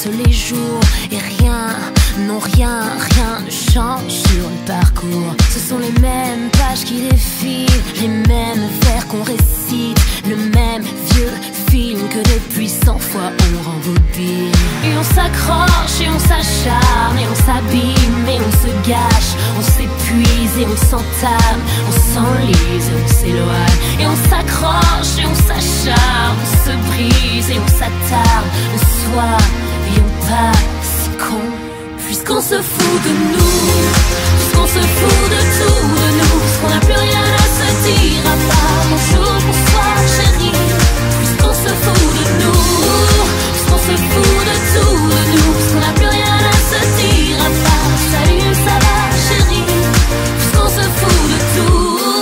les jours et rien, non rien ne change sur le parcours. Ce sont les mêmes pages qui défilent, les mêmes vers qu'on récite, le même vieux film que depuis 100 fois on rembobine. Et on s'accroche et on s'acharne et on s'abîme et on se gâche, on s'épuise et on s'entame, on s'enlise et on s'éloigne. Et on s'accroche et on s'acharne, on se brise et on s'attarde le soir et on passe con. Puisqu'on se fout de nous, puisqu'on se fout de tout de nous, puisqu'on n'a plus rien à se dire à part bonjour, bonsoir chérie. Puisqu'on se fout de nous, puisqu'on se fout de tout de nous, puisqu'on n'a plus rien à se dire à part salut, ça va chérie. Puisqu'on se fout de tout,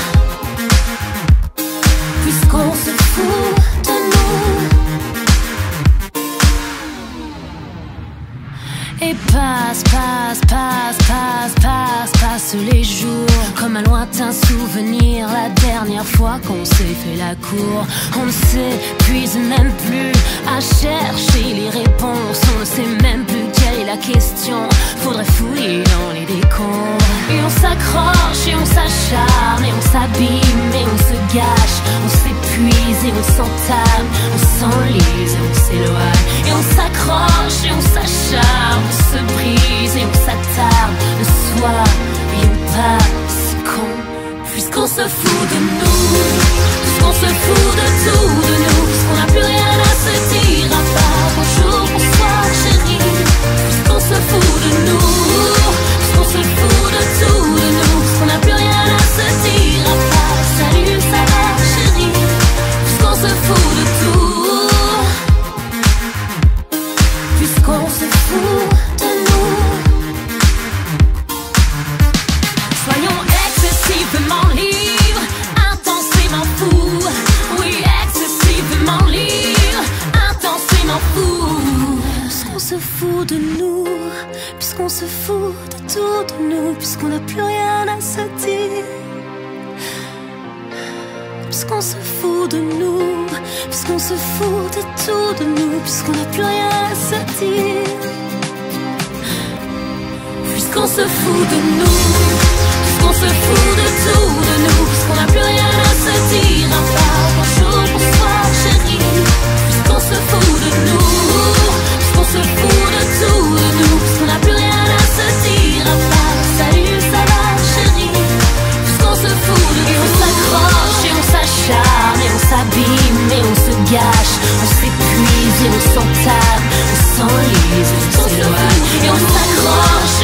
puisqu'on se fout de nous. Et passe les jours comme un lointain souvenir, la dernière fois qu'on s'est fait la cour. On ne s'épuise même plus à chercher les réponses, on ne sait même plus quelle est la question. Faudrait fouiller dans les décombres. Et on s'accroche et on s'acharne et on s'abîme et on se gâche, on s'épuise et on s'entame, on s'enlise et on s'éloigne. Et on s'accroche et on s'acharne, on se brise et on s'attarde le soir et on passe con. Puisqu'on se fout de nous, puisqu'on se fout de tout de nous, puisqu'on n'a plus rien à se dire à part bonjour, bonsoir chérie. Puisqu'on se fout de nous, puisqu'on se fout de tout de nous, puisqu'on n'a plus rien à se dire à part salut, ça va chérie. Puisqu'on se fout de tout, puisqu'on se fout de nous. Soyons excessivement libres, intensément fous. Oui, excessivement libres, intensément fous. Puisqu'on se fout de nous, puisqu'on se fout de tout de nous, puisqu'on n'a plus rien à se dire. Puisqu'on se fout de nous, puisqu'on se fout de tout de nous, puisqu'on n'a plus rien à se dire. Puisqu'on se fout de nous, puisqu'on se fout de tout de nous, puisqu'on n'a plus rien à se dire à part bonjour, bonsoir chérie. Puisqu'on se fout de nous, puisqu'on se fout de tout de nous, puisqu'on n'a plus rien à se dire à part salut, ça va chérie. Puisqu'on se fout de tout, et on s'accroche et on s'acharne et on s'abîme et on se gâche, on s'épuise et on s'entame, on s'enlise et on s'éloigne. Et on s'accroche